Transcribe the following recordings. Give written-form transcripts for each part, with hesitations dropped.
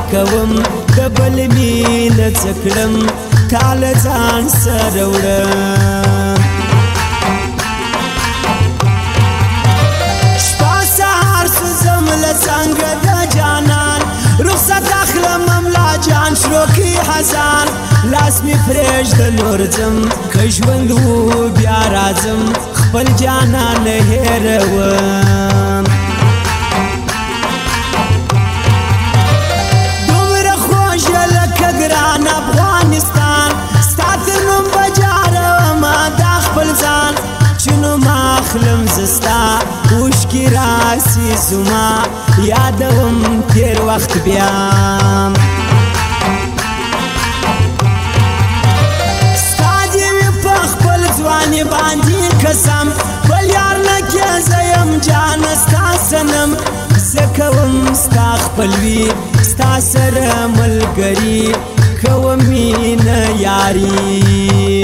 کوم د بل مینه څه کړم تا له ځان سره وړم شپه سهار سوځم له څنګه د جانان رخصت اخلم ملا جان شروع کی حزان لاس می پرېږده نور ځم که ژوند و بیا راځم خپل جانان هېروم دومره خوږه لکه ګران افغانستان ستا تر نوم بجارومه دا خپل ځان چې نوم اخلم زه ستا اوښکې راسي زما یادوم تېر وخت بیا ځواني باندې قسم بل یار نه کې زه یم جانه ستا صنم زه کوم ستا خپلوي ستا سره ملګري کوم مینه یاري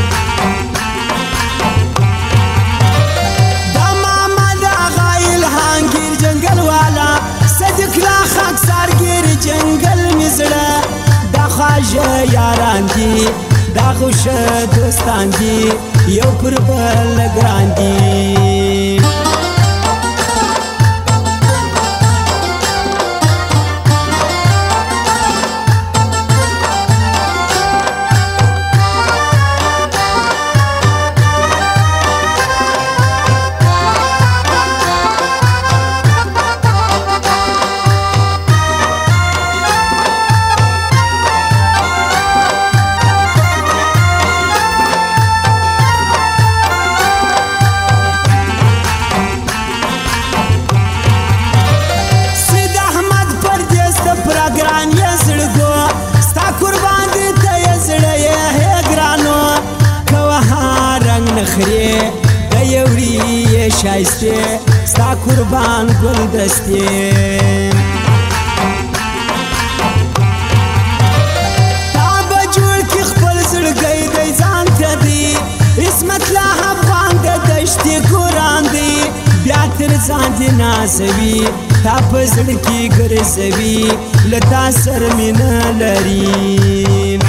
دا محمد آغا الهانګیر جنګل والا صدیق لا خاکسارګیر جنګل مې زړه دا خواږه یاران دي دا خوشه دوستان دي یو پر بل ګران دي د یوړي شایسته ستا قربان ګل دستې تا به جوړ کې خپل زړګی دی ځان ته دی عصمت لا افغان د دشتې ګوران دی بیا تر ځان دې نازوي تا په زړه کې ګرځوي له تا سره مینه لري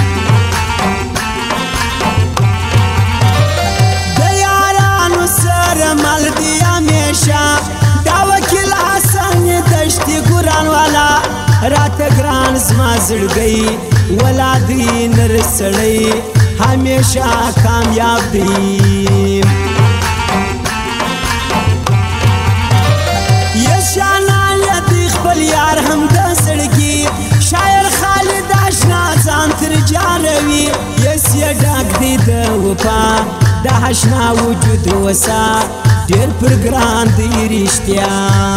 مل دی همیشه دا وکیل حسن دشتی ګران والا راته ګران زما زړګی ولا دی نر سړی همیشه کامیاب دی یشانان یدی خپل یار هم د زړګي شاعر خالد اشنا ځان تر جاروي یس یې ډاک دی د وفا دا حشنا وجود وسا ډېر پر ګران دی رښتیا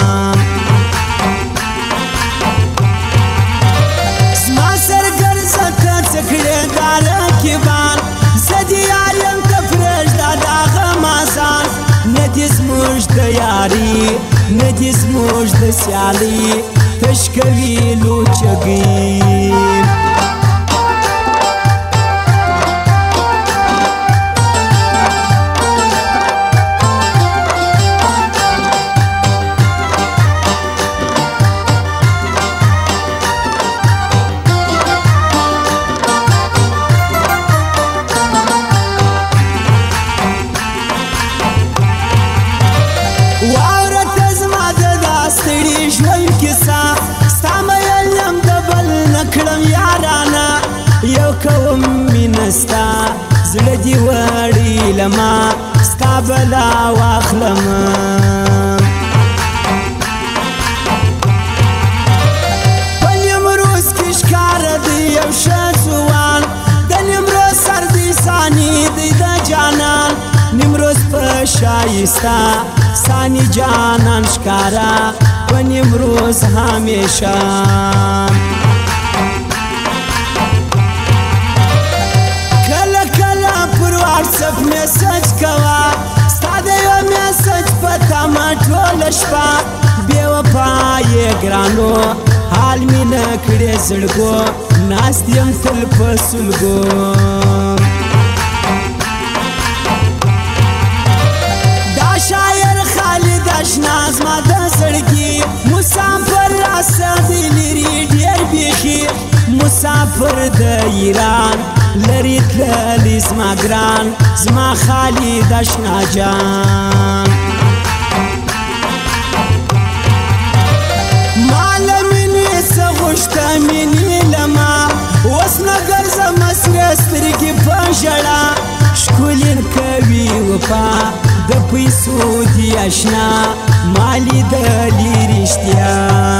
زما سرګرځه ته څه کړې دا رقیبان زه دې یار یم ته پرېږده دا غمازان نه دې زموږ د یاري نه دې زموږ د سیالي تش کوي لوچګي کوم مینستا زړه دی وړي لما ستا بلا واخلم په نیمروز کې ښکاره دی یو ښه ځوان د نیمروز سر دی ثاني دی د جانان نیمروز په ښایسته ثاني جانان ښکاره په نیمروز همیشه واتساپ میسج کوا ستا د یو میسج پته ما ټوله شپه بې وفا یې ګرانو حال مې نه کړې زړګو ناست یم تل په سلګو دا شاعر خالد اشنا زما د زړګي مسافر راسه دی لري ډېر بیخي مسافر د ایران لري تللی زما ګران زما خالد اشنا جان مال مینې څه غوښته مینې لما اوس نه ګرځم سرې سترګې په ژړا ښکلي کوي وفا د پیسو دي اشنا ما لیدلي رښتیا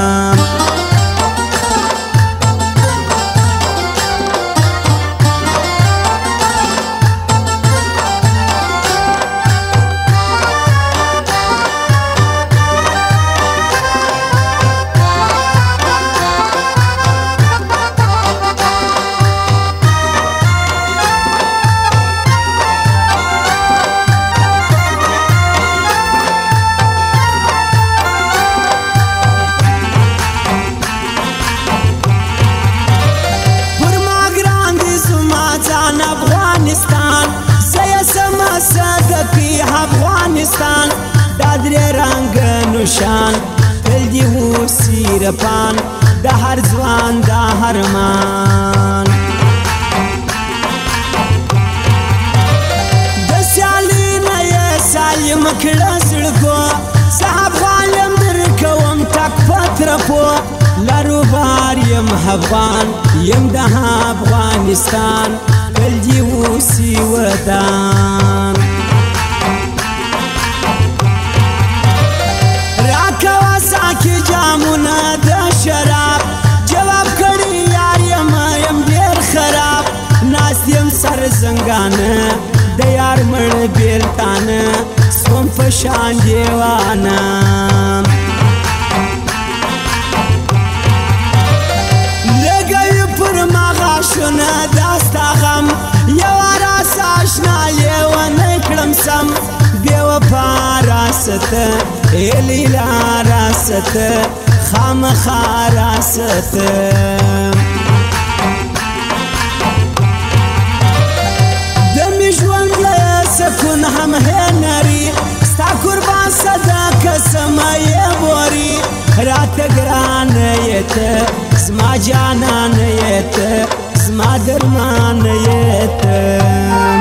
افغانستان دا درې رنګه نشان تل دې اوسي رپان د هر ځوان دا هرمان د سیالي نه یې سالم کړه زړګو زه افغان یم درکوم ټک په ترپو لرو بار یم افغان یم د افغانستان تل دې اوسي ودان کی جامونه د شراب جواب کړی یار یم ډېر خراب ناست یم سر زنګانه د یار مړ بیلتانه سوم په شان دیوانه لګوي پر ما غاښونه دا ستا غم یوه راسه اشنا لیونی کړم سم بې وفا راسته لیلا راسته خامخا راسته د مې ژوند له سکون هم هنري ستا قربان صدقه سمه یې بوري راته ګرانه یې ته زما جانانه یې ته زما درمانه یې ته